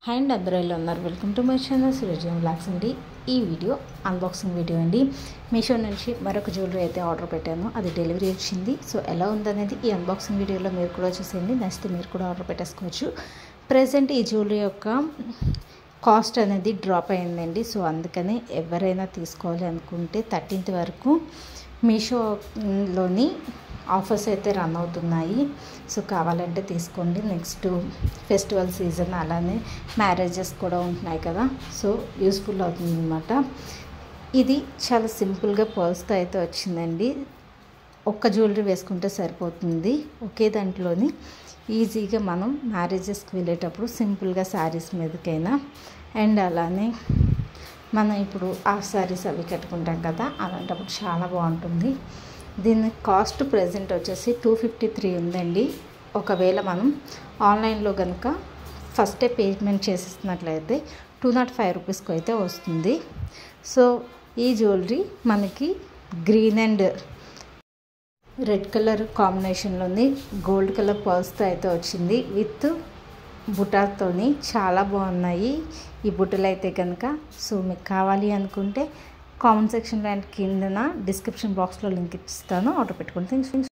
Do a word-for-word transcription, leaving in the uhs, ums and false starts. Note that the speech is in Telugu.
హాయ్ అండి, అందరూ ఎలా ఉన్నారు? Welcome to my channel Suresh blogs అండి. ఈ వీడియో అన్బాక్సింగ్ వీడియో అండి. మీషో నుంచి మరొక జ్యువెలరీ అయితే ఆర్డర్ పెట్టాను, అది డెలివరీ వచ్చింది. సో ఎలా ఉందనేది ఈ అన్బాక్సింగ్ వీడియోలో మీరు కూడా చూసేయండి. నచ్చితే మీరు కూడా ఆర్డర్ పెట్టేసుకోవచ్చు. ప్రజెంట్ ఈ జ్యువెలరీ యొక్క కాస్ట్ అనేది డ్రాప్ అయిందండి. సో అందుకని ఎవరైనా తీసుకోవాలి అనుకుంటే థర్టీన్త్ వరకు మీషోలోని ఆఫర్స్ అయితే రన్ అవుతున్నాయి. సో కావాలంటే తీసుకోండి. నెక్స్ట్ ఫెస్టివల్ సీజన్, అలానే మ్యారేజెస్ కూడా ఉంటున్నాయి కదా, సో యూస్ఫుల్ అవుతుంది అనమాట. ఇది చాలా సింపుల్గా పర్స్తో అయితే వచ్చిందండి. ఒక్క జ్యువెలరీ వేసుకుంటే సరిపోతుంది. ఒకే దాంట్లోని ఈజీగా మనం మ్యారేజెస్కి వెళ్ళేటప్పుడు సింపుల్గా శారీస్ మీదకైనా, అండ్ అలానే మనం ఇప్పుడు ఆ శారీస్ అవి కట్టుకుంటాం కదా, అలాంటప్పుడు చాలా బాగుంటుంది. దీని కాస్ట్ ప్రెజెంట్ వచ్చేసి టూ ఫిఫ్టీ త్రీ ఉందండి. ఒకవేళ మనం ఆన్లైన్లో కనుక ఫస్టే పేమెంట్ చేసేసినట్లయితే టూ నాట్ ఫైవ్ రూపీస్కి అయితే వస్తుంది. సో ఈ జ్యువెలరీ మనకి గ్రీన్ అండ్ రెడ్ కలర్ కాంబినేషన్లోని గోల్డ్ కలర్ పర్ల్స్తో అయితే వచ్చింది, విత్ బుటాతోని. చాలా బాగున్నాయి ఈ బుట్టలు అయితే కనుక. సో మీకు కావాలి అనుకుంటే కామెంట్ సెక్షన్లో అండ్ కిందన డిస్క్రిప్షన్ బాక్స్లో లింక్ ఇస్తాను, ఆర్డర్ పెట్టుకోండి. థ్యాంక్స్.